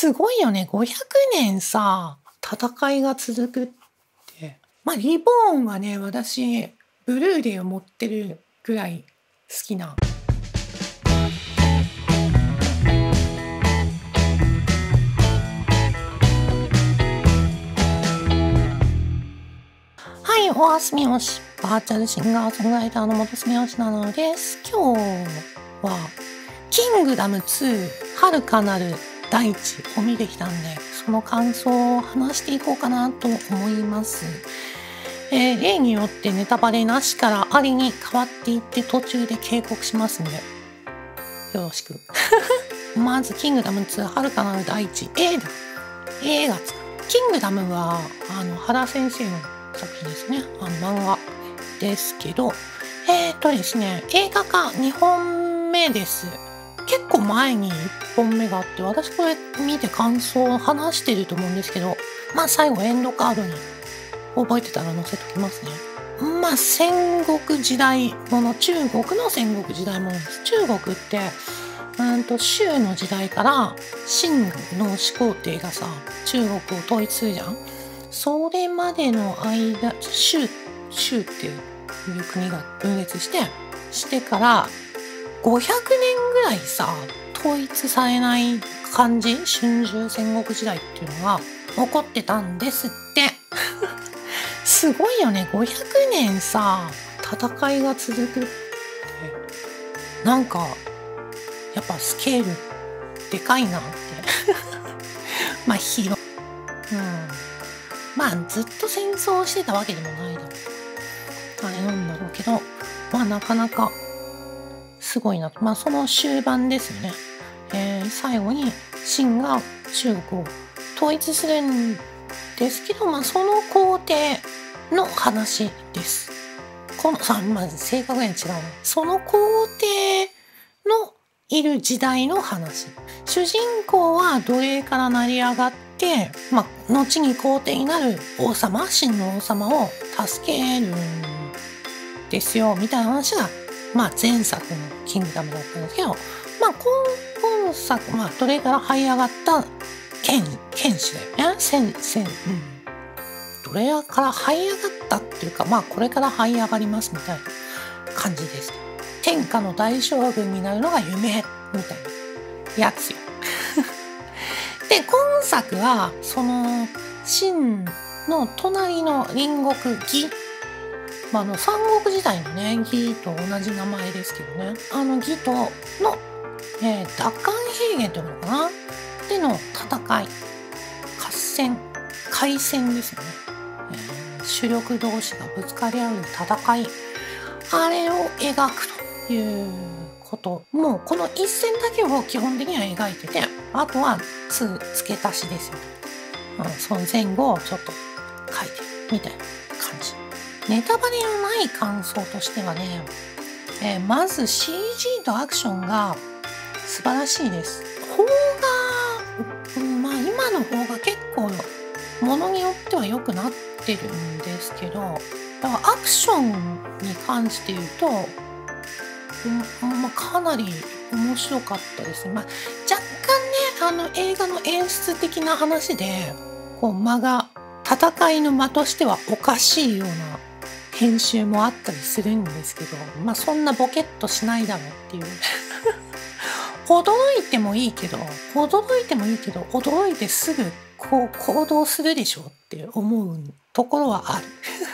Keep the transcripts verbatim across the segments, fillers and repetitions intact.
すごいよね。ごひゃくねんさ、戦いが続くって。まあ、リボーンはね、私、ブルーレイを持ってるぐらい好きな。はい、おやすみよし。バーチャルシンガーソングライターの元住吉なのです。今日は、キングダムツー、遥かなる大地を見てきたんで、その感想を話していこうかなと思います。えー、例によってネタバレなしからありに変わっていって途中で警告しますんで、よろしく。まず、キングダムツー、遥かなる大地、映画。映画つく。キングダムは、あの、原先生の作品ですね。あの、漫画ですけど、えー、っとですね、映画化にほんめです。結構前にいっぽんめがあって、私これ見て感想を話してると思うんですけど、まあ最後エンドカードに覚えてたら載せときますね。まあ戦国時代もの、中国の戦国時代ものです。中国って、うんと周の時代から秦の始皇帝がさ、中国を統一するじゃん。それまでの間、周、周っていう国が分裂して、してから、ごひゃくねんぐらいさ、統一されない感じ、春秋戦国時代っていうのが起こってたんですって。すごいよね。ごひゃくねんさ、戦いが続くって。なんか、やっぱスケールでかいなって。まあ広い。うん。まあずっと戦争してたわけでもないだろう。あれなんだろうけど、まあなかなか、すごいなと。まあその終盤ですよね。えー、最後に秦が中国を統一するんですけど、まあその皇帝の話です。このさ、まず正確に違うな。その皇帝のいる時代の話。主人公は奴隷から成り上がって、まあ後に皇帝になる王様、秦の王様を助けるんですよ、みたいな話がまあ前作のキングダムだったんですけど、まあ今、今作、まあ奴隷から這い上がった剣、剣士だよね。戦、戦、うん。奴隷から這い上がったっていうか、まあこれから這い上がりますみたいな感じです。天下の大将軍になるのが夢、みたいなやつよ。で、今作は、その、秦の隣の隣国魏、まあ、あの三国時代のね、魏と同じ名前ですけどね、あの魏との、えー、奪還平原というのかなでの戦い、合戦、海戦ですよね、えー、主力同士がぶつかり合う戦い、あれを描くということ、もうこの一戦だけを基本的には描いてて、あとはつ付け足しですよね、うん、その前後をちょっと書いてるみたいな感じ。ネタバレのない感想としてはね、えー、まず シージー とアクションが素晴らしいです。邦画、うん、まあ今の方が結構ものによっては良くなってるんですけど、だからアクションに関して言うと、うん、まあ、かなり面白かったですね。まあ、若干ね、あの映画の演出的な話で、こう間が戦いの間としてはおかしいような編集もあったりするんですけど、まあそんなボケっとしないだろうっていう。驚いてもいいけど、驚いてもいいけど、驚いてすぐこう行動するでしょって思うところはある。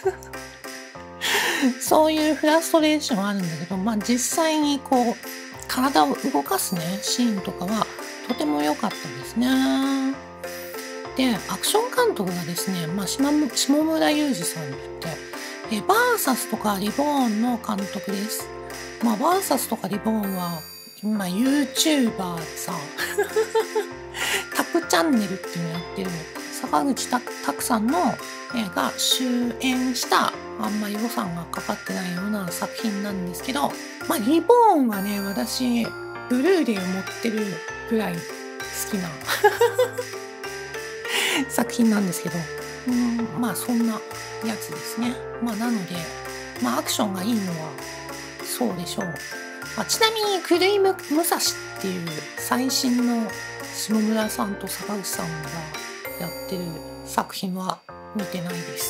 そういうフラストレーションはあるんだけど、まあ実際にこう体を動かすね、シーンとかはとても良かったですね。で、アクション監督がですね、まあ下村雄二さんって言って、えバーサスとかリボーンの監督です。まあ、バーサスとかリボーンは、今 YouTuber でさ、タクチャンネルっていうのやってる坂口拓さんの、えが主演したあんまり予算がかかってないような作品なんですけど、まあ、リボーンはね、私、ブルーレイを持ってるぐらい好きな作品なんですけど、うん、まあそんなやつですね。まあなので、まあアクションがいいのはそうでしょう。まあ、ちなみに狂い武蔵っていう最新の下村さんと坂口さんがやってる作品は見てないです。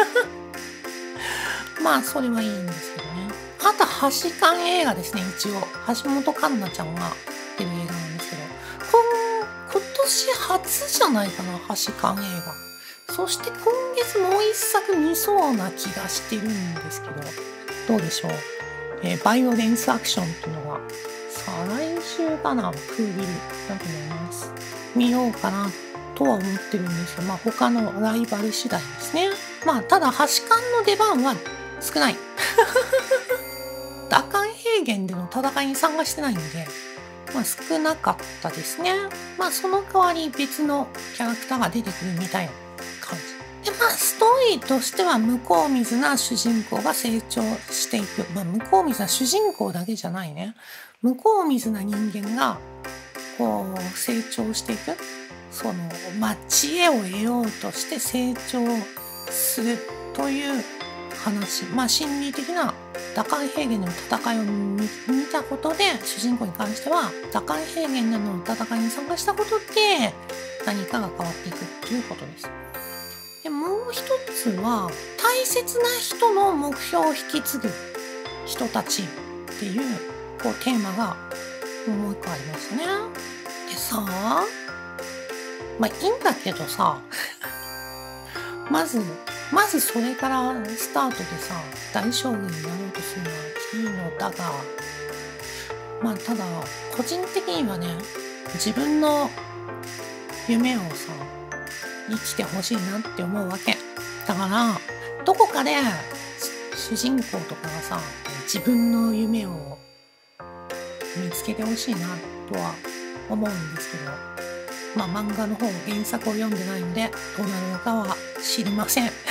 まあそれはいいんですけどね。あと橋館映画ですね。一応橋本環奈ちゃんが出る映画なんですけど、今年初じゃないかな、橋館映画。そして今月もう一作見そうな気がしてるんですけど、どうでしょう。えー、バイオレンスアクションっていうのが再来週かな、クービルだと思います。見ようかなとは思ってるんですけど、まあ他のライバル次第ですね。まあただ橋館の出番は少ない。打艦平原での戦いに参加してないんで、まあ少なかったですね。まあその代わり別のキャラクターが出てくるみたいな感じ。で、まあストーリーとしては向こう水な主人公が成長していく。まあ向こう水な主人公だけじゃないね。向こう水な人間がこう成長していく。その、まあ知恵を得ようとして成長するという話。まあ心理的な打艦平原での戦いを 見, 見たことで、主人公に関しては打艦平原での戦いに参加したことで何かが変わっていくっていうことです。で、もう一つは大切な人の目標を引き継ぐ人たちっていう、こうテーマがもう一個ありましたね。でさ、まあいいんだけどさ、まずまずそれからスタートでさ、大将軍になろうとするのはいいのだが、まあただ個人的にはね、自分の夢をさ生きてほしいなって思うわけだから、どこかで主人公とかがさ自分の夢を見つけてほしいなとは思うんですけど、まあ漫画の方原作を読んでないのでどうなるのかは知りません。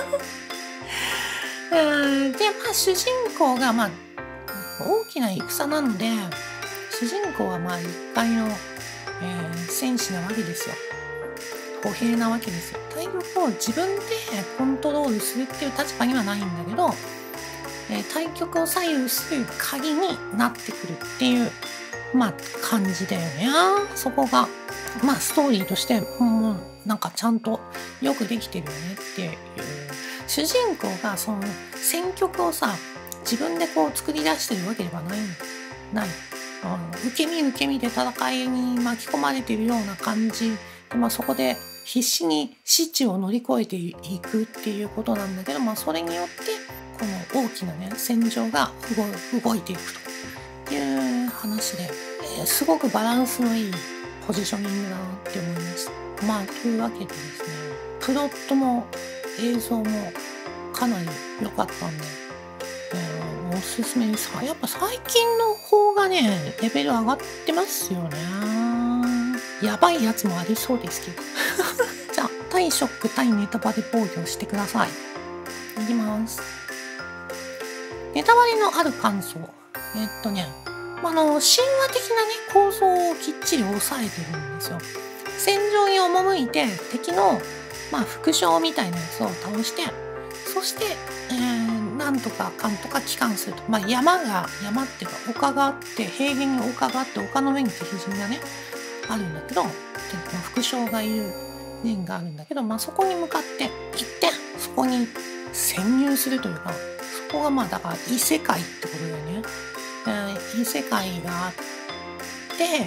で、まあ主人公がまあ大きな戦なので、主人公はまあ一介の、えー、戦士なわけですよ。歩兵なわけですよ。対局を自分でコントロールするっていう立場にはないんだけど、えー、対局を左右する鍵になってくるっていうまあ感じだよね。そこがまあストーリーとしてもうなんかちゃんとよくできてるよねっていう。主人公がその戦局をさ自分でこう作り出してるわけではないない、あの受け身受け身で戦いに巻き込まれているような感じで、まあ、そこで必死に死地を乗り越えていくっていうことなんだけど、まあ、それによってこの大きなね戦場が動、動いていくという話で、えー、すごくバランスのいいポジショニングだなって思いました。まあというわけでですね、プロットも映像もかなり良かったんで、えー、おすすめです。やっぱ最近の方がねレベル上がってますよね。やばいやつもありそうですけど。じゃあ対ショック対ネタバレ防御してください。いきます。ネタバレのある感想。えっとね、あの神話的なね構造をきっちり抑えてるんですよ。戦場に赴いて敵のまあ副将みたいなやつを倒して、そして、えー、なんとかかんとか帰還すると。まあ山が山っていうか丘があって、平原に丘があって、丘の上に敵陣がねあるんだけど、副将がいる陣があるんだけど、まあそこに向かって行ってそこに潜入するというか、そこがまあだから異世界ってことだよね。えー、異世界があって、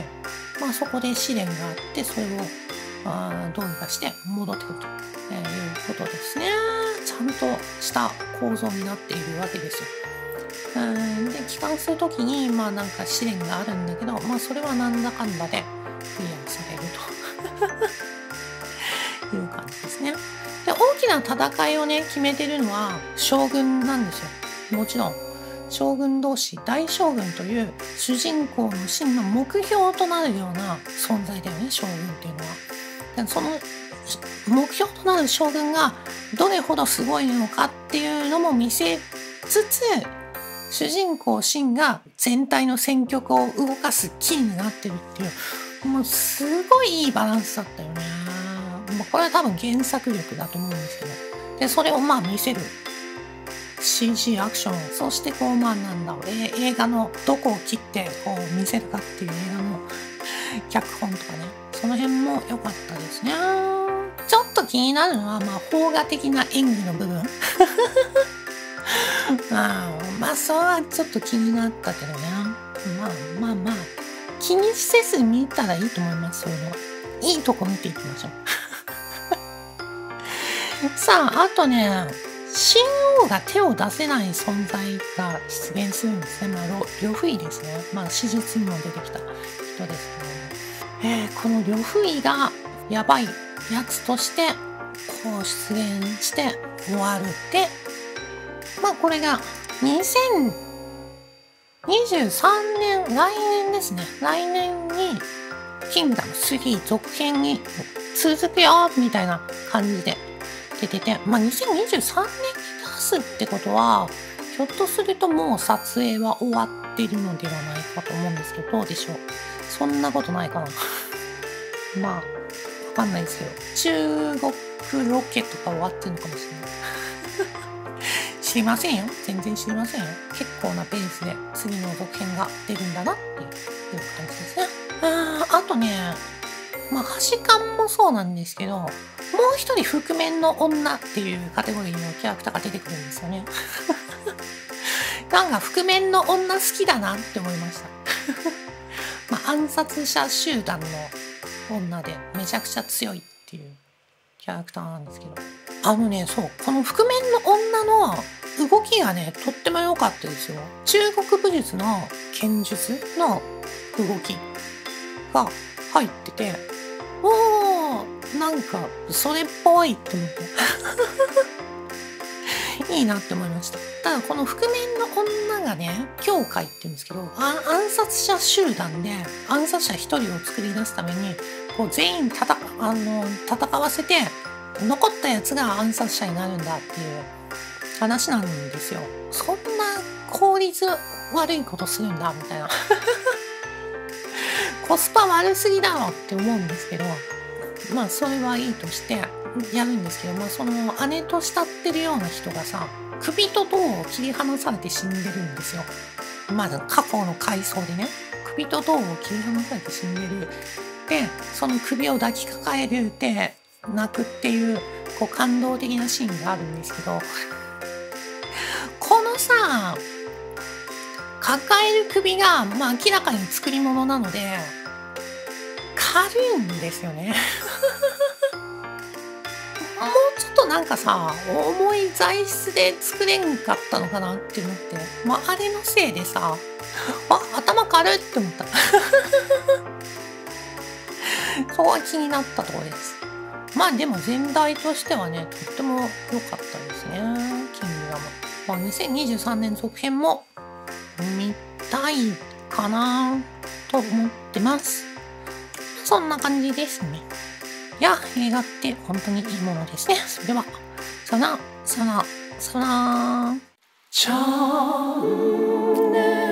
まあそこで試練があって、それをあどうにかして戻ってくると、えー、いうことですね。ちゃんとした構造になっているわけですよ。うんで帰還するときにまあなんか試練があるんだけど、まあそれはなんだかんだでクリアされるという感じですね。で大きな戦いをね決めてるのは将軍なんですよ。もちろん将軍同士、大将軍という主人公の真の目標となるような存在だよね、将軍っていうのは。その目標となる将軍がどれほどすごいのかっていうのも見せつつ、主人公シンが全体の戦局を動かすキーになってるっていう、もうすごいいいバランスだったよね。もうこれは多分原作力だと思うんですけど、でそれをまあ見せる シージー アクション、そしてこうまあなんだろう、え映画のどこを切ってこう見せるかっていう映画の脚本とかね、 その辺も良かったですね。ちょっと気になるのは、まあ、邦画的な演技の部分。まあ、まあ、それはちょっと気になったけどね。まあまあまあ、気にせず見たらいいと思います、そういうのは。いいとこ見ていきましょう。さあ、あとね、秦王が手を出せない存在が出現するんですね。まあ、呂不韋ですね。まあ、史実にも出てきた人ですけど、ね、えー、この呂不韋がやばいやつとして、こう出現して終わるって、まあ、これがにせんにじゅうさんねん、来年ですね。来年に、キングダムスリー続編に続くよみたいな感じで出てて、まあ、にせんにじゅうさんねんに出すってことは、ひょっとするともう撮影は終わっているのではないかと思うんですけど、どうでしょう。そんなことないかな。まあ、わかんないですけど、中国ロケとか終わってるのかもしれない。知りませんよ。全然知りませんよ。結構なペースで次の続編が出るんだなっていう感じですね。ああとね、まあ、橋勘もそうなんですけど、もう一人覆面の女っていうカテゴリーのキャラクターが出てくるんですよね。なんか覆面の女好きだなって思いました。まあ、暗殺者集団の女でめちゃくちゃ強いっていうキャラクターなんですけど。あのね、そう、この覆面の女の動きがね、とっても良かったですよ。中国武術の剣術の動きが入ってて、おー、なんかそれっぽいって思って。いいなって思いました。ただこの覆面の女がね、教会って言うんですけど、あ暗殺者集団で暗殺者一人を作り出すために、こう全員戦、あの、戦わせて、残ったやつが暗殺者になるんだっていう話なんですよ。そんな効率悪いことするんだみたいな。コスパ悪すぎだろって思うんですけど、まあそれはいいとしてやるんですけど、まあその姉と慕ってるような人がさ、首と胴を切り離されて死んでるんですよ。まだ過去の回想でね、首と胴を切り離されて死んでる。で、その首を抱きかかえるって泣くっていう、こう感動的なシーンがあるんですけど、このさ、抱える首が、まあ明らかに作り物なので、軽いんですよね。もうちょっとなんかさ、重い材質で作れんかったのかなって思って、まああれのせいでさ、あ、頭軽いって思った。そこが気になったところです。まあでも全体としてはね、とっても良かったですね。キングダム。まあ、にせんにじゅうさんねん続編も見たいかなと思ってます。そんな感じですね。いや、映画って本当にいいものですね。それでは、さよなら、さよなら、さよなら。